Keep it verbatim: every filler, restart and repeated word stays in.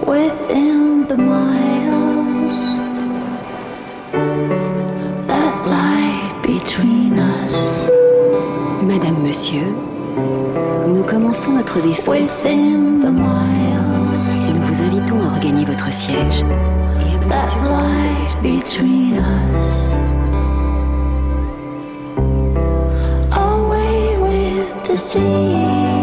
within the miles that lie between us. Madame, Monsieur, nous commençons notre descente. Within the miles Nous vous invitons à regagner votre siège et à vous that assurer lie between us. Away with the sea.